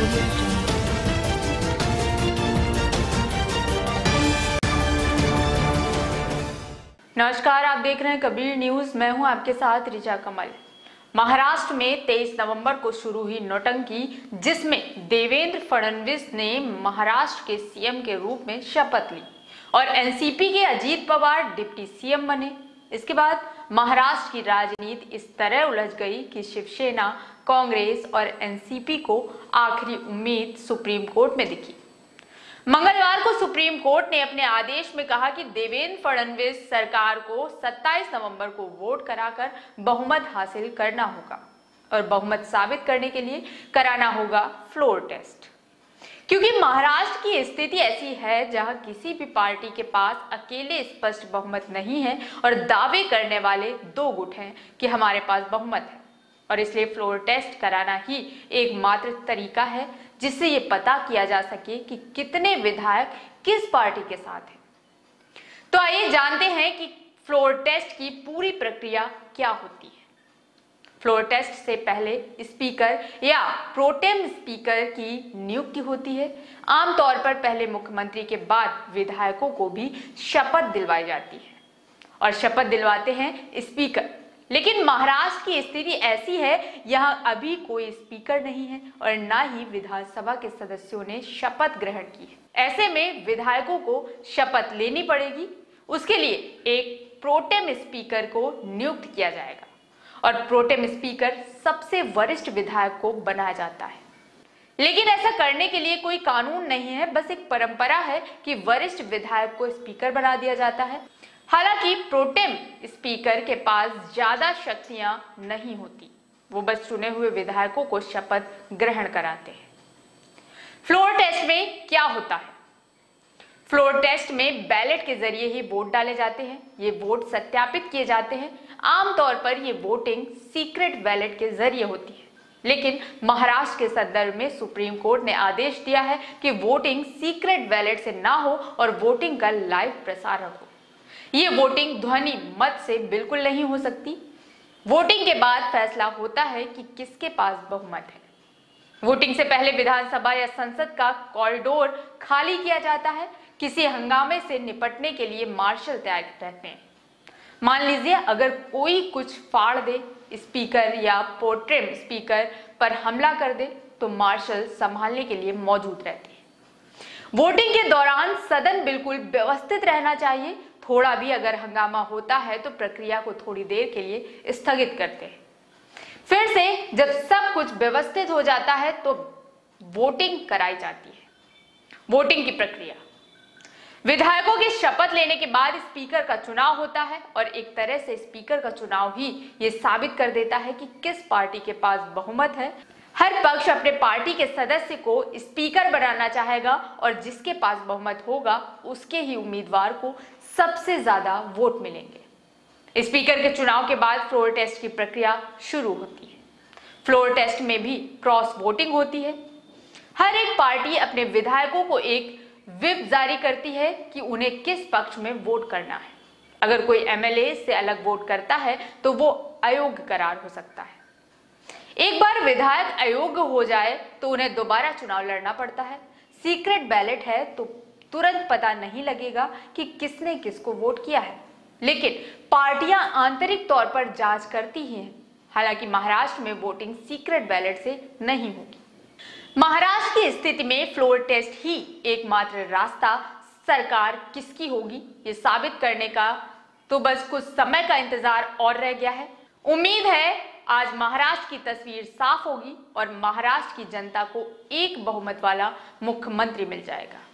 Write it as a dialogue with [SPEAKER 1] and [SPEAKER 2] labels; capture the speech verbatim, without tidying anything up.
[SPEAKER 1] Audio Jungle.
[SPEAKER 2] नमस्कार, आप देख रहे हैं कबीर न्यूज। मैं हूं आपके साथ रिचा कमल। महाराष्ट्र में तेईस नवंबर को शुरू हुई नौटंकी, जिसमें देवेंद्र फडणवीस ने महाराष्ट्र के सीएम के रूप में शपथ ली और एनसीपी के अजीत पवार डिप्टी सीएम बने। इसके बाद महाराष्ट्र की राजनीति इस तरह उलझ गई कि शिवसेना, कांग्रेस और एनसीपी को आखिरी उम्मीद सुप्रीम कोर्ट में दिखी। मंगलवार को सुप्रीम कोर्ट ने अपने आदेश में कहा कि देवेंद्र फडणवीस सरकार को सत्ताईस नवंबर को वोट कराकर बहुमत हासिल करना होगा और बहुमत साबित करने के लिए कराना होगा फ्लोर टेस्ट। क्योंकि महाराष्ट्र की स्थिति ऐसी है जहां किसी भी पार्टी के पास अकेले स्पष्ट बहुमत नहीं है और दावे करने वाले दो गुट हैं कि हमारे पास बहुमत है, और इसलिए फ्लोर टेस्ट कराना ही एकमात्र तरीका है जिससे ये पता किया जा सके कि कितने विधायक किस पार्टी के साथ हैं। तो आइए जानते हैं कि फ्लोर टेस्ट की पूरी प्रक्रिया क्या होती है। फ्लोर टेस्ट से पहले स्पीकर या प्रोटेम स्पीकर की नियुक्ति होती है। आमतौर पर पहले मुख्यमंत्री के बाद विधायकों को भी शपथ दिलवाई जाती है और शपथ दिलवाते हैं स्पीकर। लेकिन महाराष्ट्र की स्थिति ऐसी है, यहाँ अभी कोई स्पीकर नहीं है और ना ही विधानसभा के सदस्यों ने शपथ ग्रहण की है। ऐसे में विधायकों को शपथ लेनी पड़ेगी। उसके लिए एक प्रोटेम स्पीकर को नियुक्त किया जाएगा और प्रोटेम स्पीकर सबसे वरिष्ठ विधायक को बनाया जाता है। लेकिन ऐसा करने के लिए कोई कानून नहीं है, बस एक परंपरा है कि वरिष्ठ विधायक को स्पीकर बना दिया जाता है। हालांकि प्रोटेम स्पीकर के पास ज्यादा शक्तियां नहीं होती, वो बस चुने हुए विधायकों को शपथ ग्रहण कराते हैं। फ्लोर टेस्ट में क्या होता है? फ्लोर टेस्ट में बैलेट के जरिए ही वोट डाले जाते हैं। ये वोट सत्यापित किए जाते हैं। आमतौर पर ये वोटिंग सीक्रेट बैलेट के जरिए होती है, लेकिन महाराष्ट्र के संदर्भ में सुप्रीम कोर्ट ने आदेश दिया है कि वोटिंग सीक्रेट बैलेट से ना हो और वोटिंग का लाइव प्रसारण हो। ये वोटिंग ध्वनि मत से बिल्कुल नहीं हो सकती। वोटिंग के बाद फैसला होता है कि किसके पास बहुमत है। वोटिंग से पहले विधानसभा या संसद का कॉरिडोर खाली किया जाता है। किसी हंगामे से निपटने के लिए मार्शल तैयार रहते हैं। मान लीजिए अगर कोई कुछ फाड़ दे, स्पीकर या प्रोटेम स्पीकर पर हमला कर दे, तो मार्शल संभालने के लिए मौजूद रहते हैं। वोटिंग के दौरान सदन बिल्कुल व्यवस्थित रहना चाहिए। थोड़ा भी अगर हंगामा होता है तो प्रक्रिया को थोड़ी देर के लिए स्थगित करते हैं। फिर से जब सब कुछ व्यवस्थित हो जाता है तो वोटिंग कराई जाती है। वोटिंग की प्रक्रिया: विधायकों की शपथ लेने के बाद स्पीकर का चुनाव होता है और एक तरह से स्पीकर का चुनाव ही ये साबित कर देता है कि किस पार्टी के पास बहुमत है। हर पक्ष अपने पार्टी के सदस्य को स्पीकर बनाना चाहेगा और जिसके पास बहुमत होगा उसके ही उम्मीदवार को सबसे ज्यादा वोट मिलेंगे। स्पीकर के चुनाव के बाद फ्लोर टेस्ट की प्रक्रिया शुरू होती है। फ्लोर टेस्ट में भी क्रॉस वोटिंग होती है। हर एक पार्टी अपने विधायकों को एक व्हिप जारी करती है कि उन्हें किस पक्ष में वोट करना है। अगर कोई एमएलए से अलग वोट करता है तो वो अयोग्य करार हो सकता है। एक बार विधायक अयोग्य हो जाए तो उन्हें दोबारा चुनाव लड़ना पड़ता है। सीक्रेट बैलेट है तो तुरंत पता नहीं लगेगा कि किसने किसको वोट किया है, लेकिन पार्टियां आंतरिक तौर पर जांच करती ही हैं। हालांकि महाराष्ट्र में वोटिंग सीक्रेट बैलेट से नहीं होगी। महाराष्ट्र की स्थिति में फ्लोर टेस्ट ही एकमात्र रास्ता सरकार किसकी होगी ये साबित करने का, तो बस कुछ समय का इंतजार और रह गया है। उम्मीद है आज महाराष्ट्र की तस्वीर साफ होगी और महाराष्ट्र की जनता को एक बहुमत वाला मुख्यमंत्री मिल जाएगा।